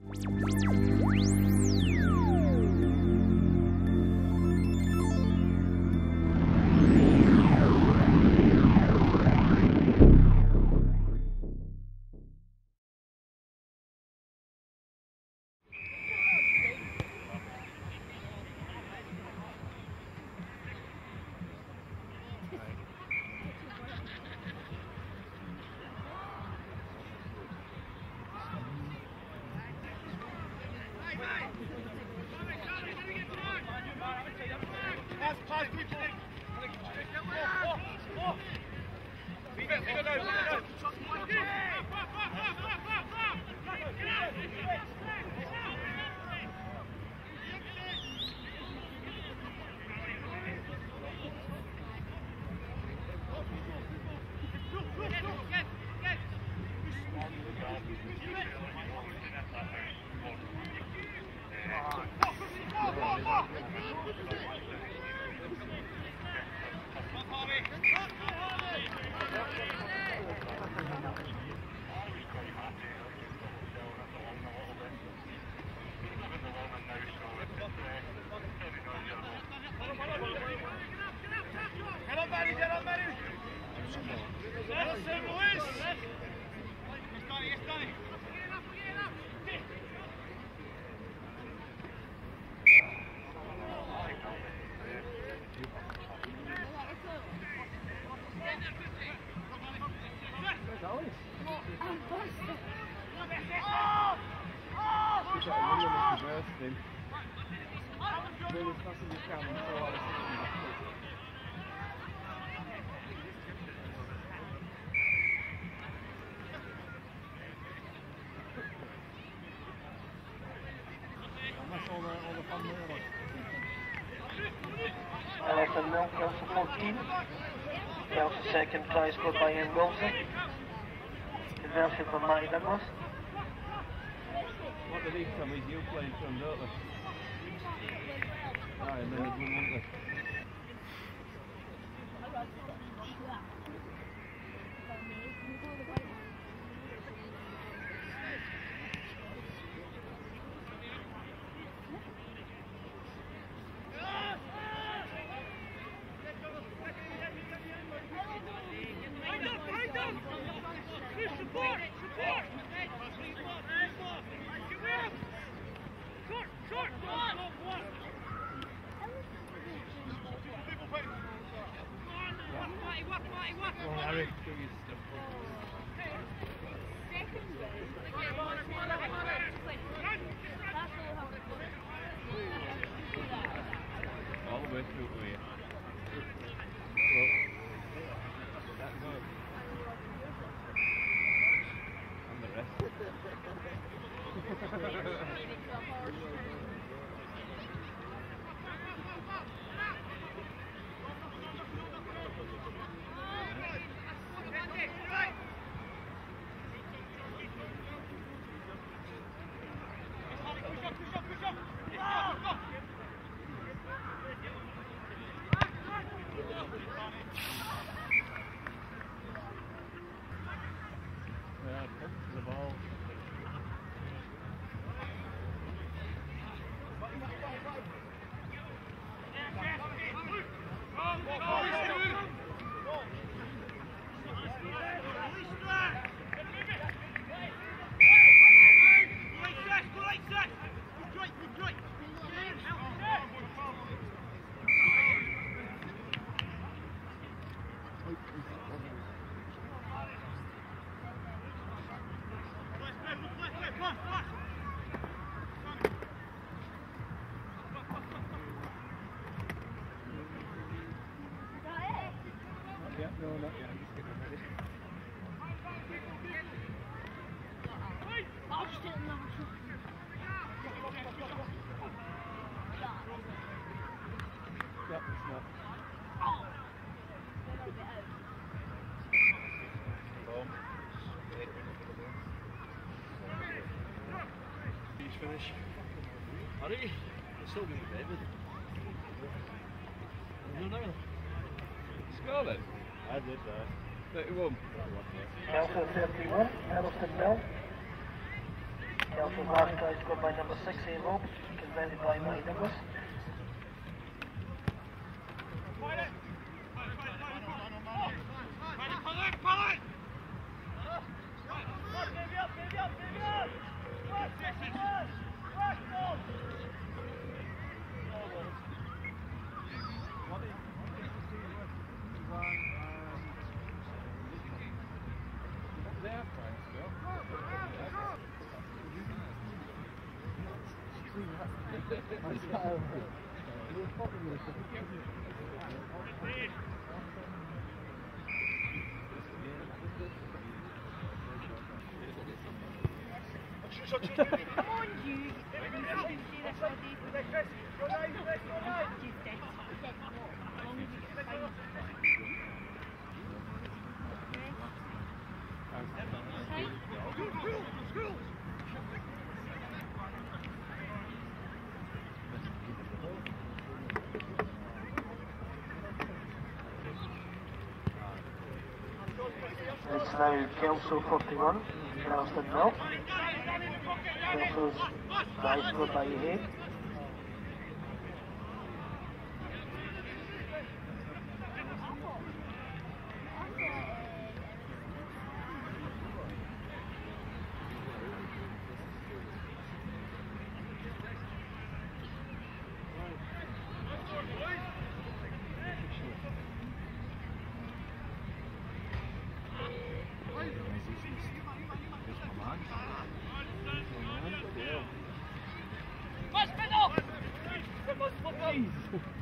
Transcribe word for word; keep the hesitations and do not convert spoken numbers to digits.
Earlston nil, Kelso fourteen. Kelso second try scored by Ian Wilson. Conversion from Matty Douglas. What did he come? He's you playing from, don't they? Aye, and then there's one, won't there? All the way through to here. Well, that goes. And the rest. The ball. Yeah, no, not yet. I'm just getting ready. I'll just do it now. Yeah, it's not. He's finished. Are you? It's still going to be David. No, no. Score then? I did that. thirty-one. Kelso thirty-one, Earlston nil. Kelso's last try scored by number six, Ian Hope, converted by my numbers. Come on, you. It's now Kelso forty-one, Earlston nil. Kelso's try scored by Hay. Let's